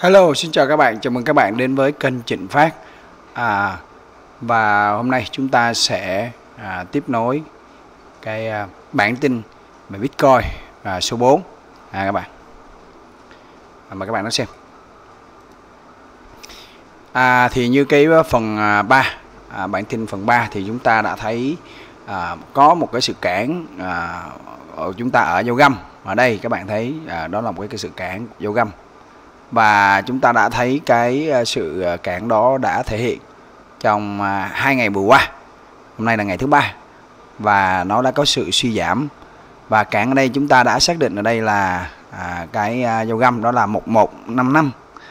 Hello, xin chào các bạn, chào mừng các bạn đến với kênh Trịnh Phát. Và hôm nay chúng ta sẽ tiếp nối cái bản tin về Bitcoin số 4 các bạn. Mời các bạn đón xem. Thì như cái phần 3, bản tin phần 3 thì chúng ta đã thấy có một cái sự cản chúng ta ở dấu găm. Ở đây các bạn thấy đó là một cái sự cản dấu găm. Và chúng ta đã thấy cái sự cản đó đã thể hiện trong 2 ngày vừa qua. Hôm nay là ngày thứ 3 và nó đã có sự suy giảm. Và cản ở đây chúng ta đã xác định ở đây là cái dấu găm đó là 1155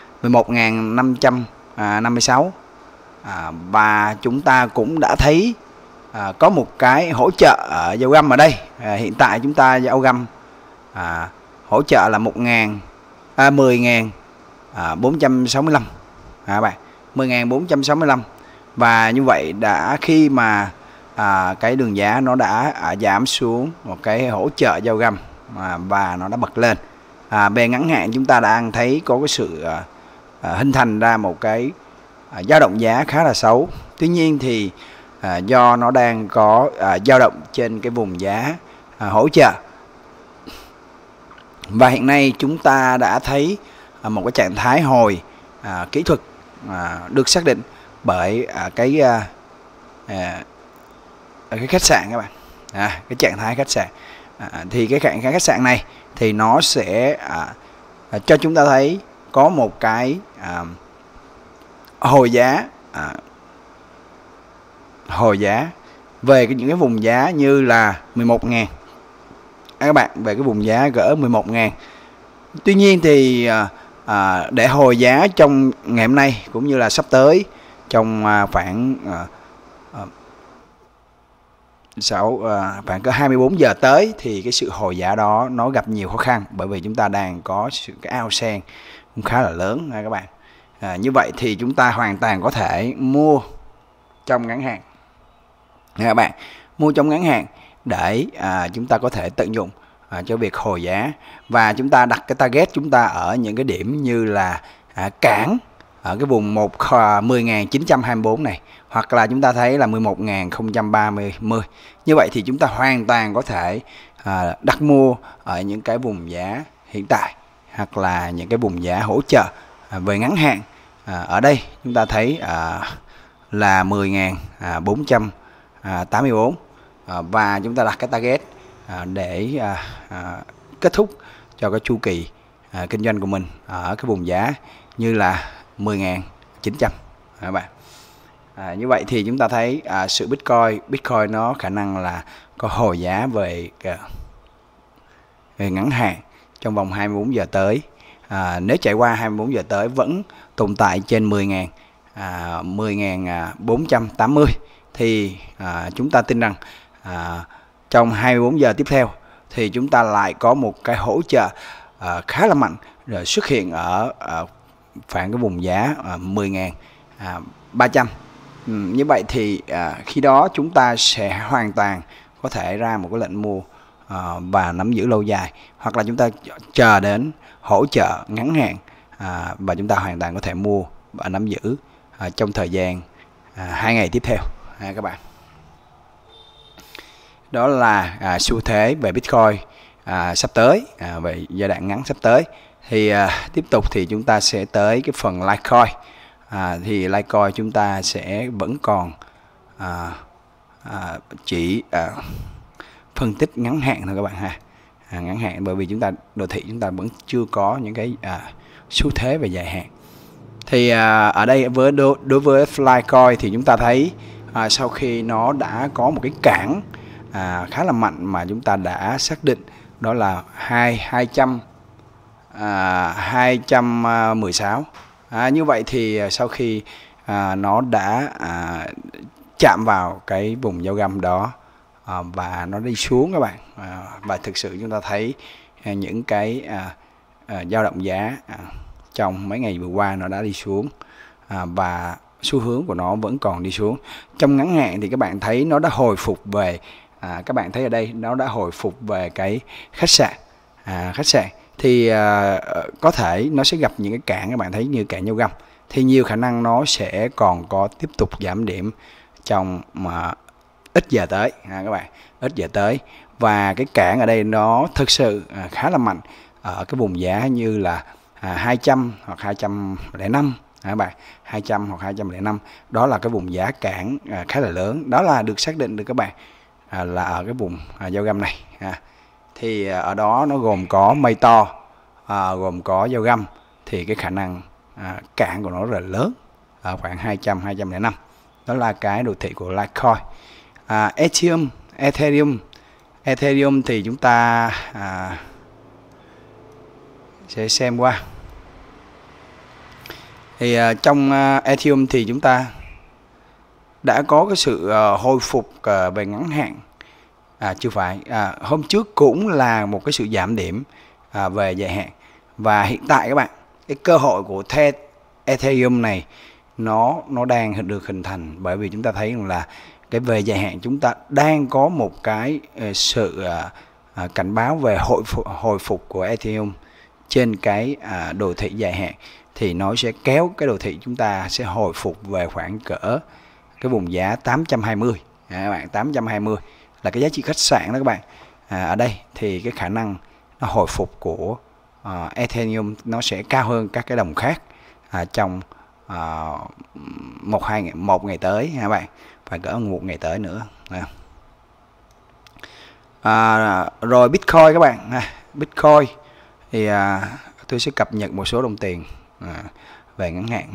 11.556. Và chúng ta cũng đã thấy có một cái hỗ trợ ở dấu găm ở đây. Hiện tại chúng ta dấu găm hỗ trợ là 10.465 bạn, 10.465. Và như vậy đã khi mà cái đường giá nó đã giảm xuống một cái hỗ trợ giao găm và nó đã bật lên. Về ngắn hạn chúng ta đang thấy có cái sự hình thành ra một cái dao động giá khá là xấu. Tuy nhiên thì do nó đang có dao động trên cái vùng giá hỗ trợ, và hiện nay chúng ta đã thấy một cái trạng thái hồi kỹ thuật được xác định bởi cái khách sạn các bạn. Cái trạng thái khách sạn thì cái trạng thái khách sạn này thì nó sẽ cho chúng ta thấy có một cái hồi giá về những cái vùng giá như là 11.000 các bạn, về cái vùng giá cỡ 11.000. Tuy nhiên thì để hồi giá trong ngày hôm nay cũng như là sắp tới trong khoảng khoảng có 24 giờ tới thì cái sự hồi giá đó nó gặp nhiều khó khăn, bởi vì chúng ta đang có cái ao sen cũng khá là lớn các bạn. Như vậy thì chúng ta hoàn toàn có thể mua trong ngắn hạn các bạn, mua trong ngắn hạn để chúng ta có thể tận dụng cho việc hồi giá. Và chúng ta đặt cái target chúng ta ở những cái điểm như là cản ở cái vùng 10.924 này, hoặc là chúng ta thấy là 11.030. Như vậy thì chúng ta hoàn toàn có thể đặt mua ở những cái vùng giá hiện tại hoặc là những cái vùng giá hỗ trợ về ngắn hạn. Ở đây chúng ta thấy là 10.484 và chúng ta đặt cái target để kết thúc cho cái chu kỳ kinh doanh của mình ở cái vùng giá như là 10.900 các bạn. Như vậy thì chúng ta thấy sự Bitcoin nó khả năng là có hồi giá về ngắn hạn trong vòng 24 giờ tới. Nếu chạy qua 24 giờ tới vẫn tồn tại trên 10.480 thì chúng ta tin rằng trong 24 giờ tiếp theo thì chúng ta lại có một cái hỗ trợ khá là mạnh rồi xuất hiện ở khoảng cái vùng giá 10.300. Như vậy thì khi đó chúng ta sẽ hoàn toàn có thể ra một cái lệnh mua và nắm giữ lâu dài, hoặc là chúng ta chờ đến hỗ trợ ngắn hạn và chúng ta hoàn toàn có thể mua và nắm giữ trong thời gian 2 ngày tiếp theo các bạn. Đó là xu thế về Bitcoin sắp tới, về giai đoạn ngắn sắp tới. Thì tiếp tục thì chúng ta sẽ tới cái phần Litecoin. Thì Litecoin chúng ta sẽ vẫn còn chỉ phân tích ngắn hạn thôi các bạn ha. Ngắn hạn, bởi vì chúng ta đồ thị chúng ta vẫn chưa có những cái xu thế về dài hạn. Thì ở đây đối với Litecoin thì chúng ta thấy sau khi nó đã có một cái cản khá là mạnh mà chúng ta đã xác định, đó là 216. Như vậy thì sau khi nó đã chạm vào cái vùng giao găm đó và nó đi xuống các bạn, và thực sự chúng ta thấy những cái dao động giá trong mấy ngày vừa qua nó đã đi xuống và xu hướng của nó vẫn còn đi xuống. Trong ngắn hạn thì các bạn thấy nó đã hồi phục về các bạn thấy ở đây nó đã hồi phục về cái khách sạn. thì có thể nó sẽ gặp những cái cản các bạn thấy như cản giao găm, thì nhiều khả năng nó sẽ còn có tiếp tục giảm điểm trong ít giờ tới các bạn, ít giờ tới. Và cái cản ở đây nó thực sự khá là mạnh ở cái vùng giá như là 200 hoặc 205 các bạn, 200 hoặc 205, đó là cái vùng giá cản khá là lớn, đó là được xác định được các bạn, là ở cái vùng giao găm này. Thì ở đó nó gồm có mây to, gồm có giao găm, thì cái khả năng cản của nó rất là lớn ở khoảng 200 205. Đó là cái đồ thị của Litecoin. Ethereum thì chúng ta sẽ xem qua. Thì trong Ethereum thì chúng ta đã có cái sự hồi phục về ngắn hạn, chưa phải, hôm trước cũng là một cái sự giảm điểm về dài hạn. Và hiện tại các bạn, cái cơ hội của Ethereum này nó đang được hình thành, bởi vì chúng ta thấy rằng là cái về dài hạn chúng ta đang có một cái sự cảnh báo về hồi phục của Ethereum trên cái đồ thị dài hạn, thì nó sẽ kéo cái đồ thị chúng ta sẽ hồi phục về khoảng cỡ cái vùng giá 820 các bạn. 820 là cái giá trị khách sạn đó các bạn. Ở đây thì cái khả năng nó hồi phục của Ethereum nó sẽ cao hơn các cái đồng khác trong một ngày tới các bạn, phải cỡ một ngày tới nữa. Rồi Bitcoin các bạn, Bitcoin thì tôi sẽ cập nhật một số đồng tiền về ngắn hạn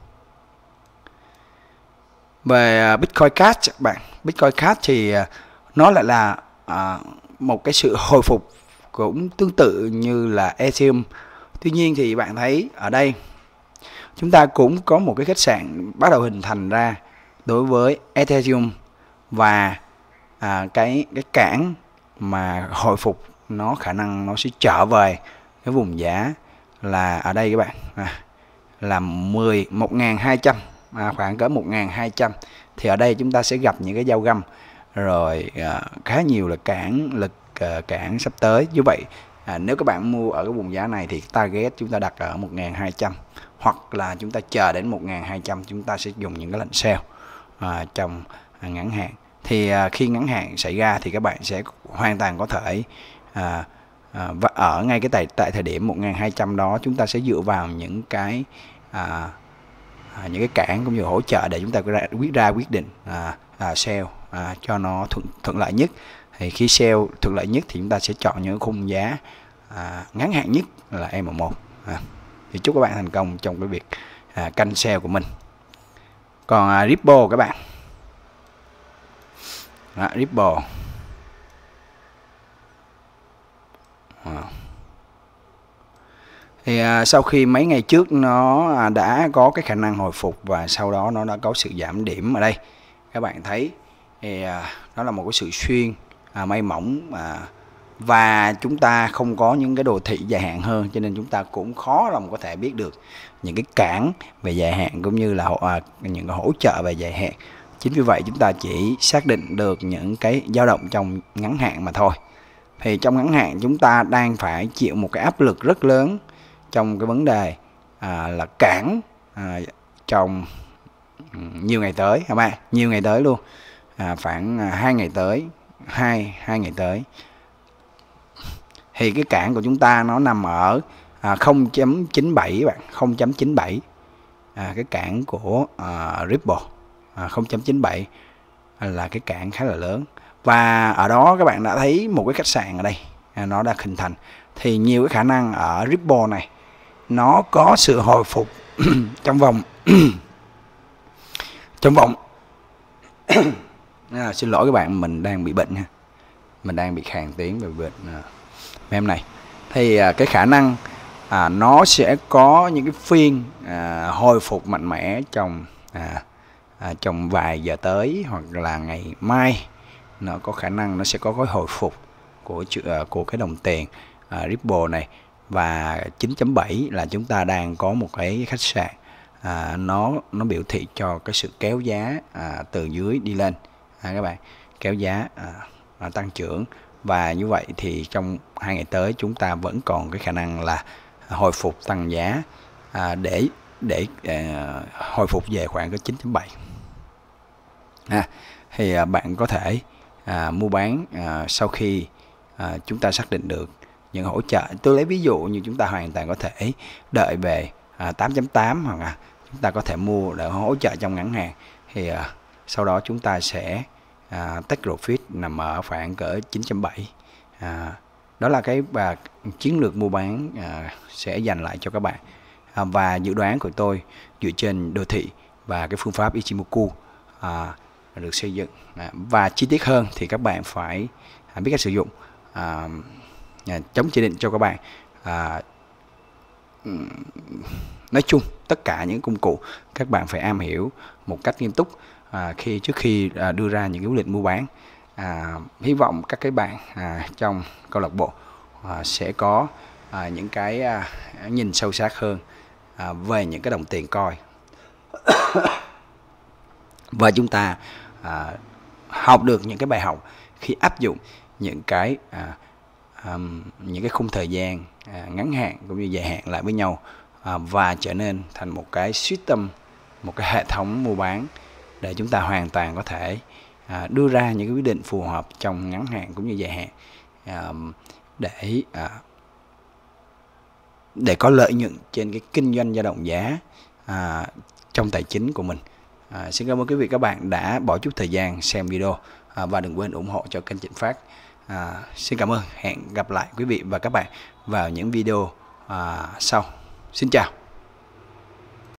về Bitcoin Cash các bạn. Bitcoin Cash thì nó lại là một cái sự hồi phục cũng tương tự như là Ethereum. Tuy nhiên thì bạn thấy ở đây chúng ta cũng có một cái khách sạn bắt đầu hình thành ra đối với Ethereum, và cái cản mà hồi phục nó khả năng nó sẽ trở về cái vùng giá là ở đây các bạn, là 11.200, khoảng cỡ 1.200. Thì ở đây chúng ta sẽ gặp những cái giao găm, rồi khá nhiều là cản sắp tới. Như vậy nếu các bạn mua ở cái vùng giá này thì target chúng ta đặt ở 1.200, hoặc là chúng ta chờ đến 1.200, chúng ta sẽ dùng những cái lệnh sell trong ngắn hạn. Thì khi ngắn hạn xảy ra thì các bạn sẽ hoàn toàn có thể và ở ngay cái tại thời điểm 1.200 đó, chúng ta sẽ dựa vào những cái cản cũng như hỗ trợ để chúng ta quyết định sell cho nó thuận lợi nhất. Thì khi sell thuận lợi nhất thì chúng ta sẽ chọn những khung giá ngắn hạn nhất là M1. Thì chúc các bạn thành công trong cái việc canh sell của mình. Còn Ripple các bạn, Ripple thì sau khi mấy ngày trước nó đã có cái khả năng hồi phục, và sau đó nó đã có sự giảm điểm ở đây các bạn thấy. Thì nó là một cái sự xuyên may mỏng, và chúng ta không có những cái đồ thị dài hạn hơn, cho nên chúng ta cũng khó lòng có thể biết được những cái cản về dài hạn cũng như là những cái hỗ trợ về dài hạn. Chính vì vậy chúng ta chỉ xác định được những cái dao động trong ngắn hạn mà thôi. Thì trong ngắn hạn chúng ta đang phải chịu một cái áp lực rất lớn trong cái vấn đề là cản trong nhiều ngày tới các bạn, nhiều ngày tới luôn, khoảng 2 ngày tới, hai ngày tới. Thì cái cản của chúng ta nó nằm ở 0.97 bạn, 0.97, cái cản của Ripple 0.97 là cái cản khá là lớn. Và ở đó các bạn đã thấy một cái khách sạn ở đây nó đã hình thành. Thì nhiều cái khả năng ở Ripple này nó có sự hồi phục trong vòng xin lỗi các bạn, mình đang bị bệnh ha, mình đang bị khàn tiếng về bệnh em này. Thì cái khả năng nó sẽ có những cái phiên hồi phục mạnh mẽ trong vài giờ tới, hoặc là ngày mai nó có khả năng nó sẽ có cái hồi phục của cái đồng tiền Ripple này. Và 9.7 là chúng ta đang có một cái khách sạn nó biểu thị cho cái sự kéo giá từ dưới đi lên các bạn, kéo giá tăng trưởng. và như vậy thì trong 2 ngày tới chúng ta vẫn còn cái khả năng là hồi phục tăng giá để hồi phục về khoảng cái 9.7. Thì bạn có thể mua bán sau khi chúng ta xác định được những hỗ trợ. Tôi lấy ví dụ như chúng ta hoàn toàn có thể đợi về 8.8 hoặc là chúng ta có thể mua để hỗ trợ trong ngắn hạn, thì sau đó chúng ta sẽ take profit nằm ở khoảng cỡ 9.7. Đó là cái chiến lược mua bán sẽ dành lại cho các bạn. Và dự đoán của tôi dựa trên đồ thị và cái phương pháp Ichimoku được xây dựng. Và chi tiết hơn thì các bạn phải biết cách sử dụng. Chống chỉ định cho các bạn. Nói chung tất cả những công cụ các bạn phải am hiểu một cách nghiêm túc trước khi đưa ra những cái quyết định mua bán. Hy vọng các cái bạn trong câu lạc bộ sẽ có những cái nhìn sâu sắc hơn về những cái đồng tiền coin và chúng ta học được những cái bài học khi áp dụng những cái khung thời gian ngắn hạn cũng như dài hạn lại với nhau và trở nên thành một cái system, một cái hệ thống mua bán để chúng ta hoàn toàn có thể đưa ra những cái quyết định phù hợp trong ngắn hạn cũng như dài hạn để có lợi nhuận trên cái kinh doanh dao động giá trong tài chính của mình. Xin cảm ơn quý vị các bạn đã bỏ chút thời gian xem video và đừng quên ủng hộ cho kênh Trịnh Phát. Xin cảm ơn, hẹn gặp lại quý vị và các bạn vào những video sau. Xin chào.